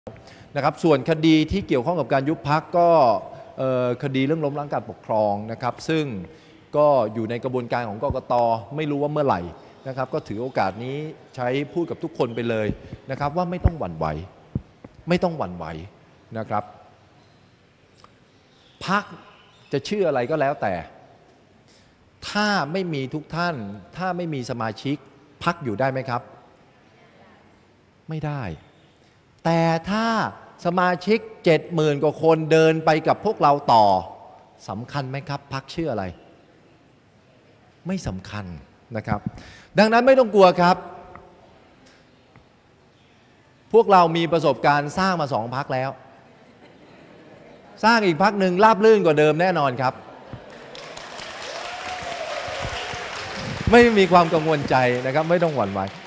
นะครับส่วนคดีที่เกี่ยวข้องกับการยุบพรรคก็คดีเรื่องล้มล้างการปกครองนะครับซึ่งก็อยู่ในกระบวนการของกกต.ไม่รู้ว่าเมื่อไหร่นะครับก็ถือโอกาสนี้ใช้พูดกับทุกคนไปเลยนะครับว่าไม่ต้องหวั่นไหวไม่ต้องหวั่นไหวนะครับพรรคจะชื่ออะไรก็แล้วแต่ถ้าไม่มีทุกท่านถ้าไม่มีสมาชิกพรรคอยู่ได้ไหมครับไม่ได้แต่ถ้าสมาชิก 70,000 กว่าคนเดินไปกับพวกเราต่อสำคัญไหมครับพรรคชื่ออะไรไม่สำคัญนะครับดังนั้นไม่ต้องกลัวครับพวกเรามีประสบการณ์สร้างมา2 พรรคแล้วสร้างอีกพรรคหนึ่งราบรื่นกว่าเดิมแน่นอนครับไม่มีความกังวลใจนะครับไม่ต้องหวั่นไหว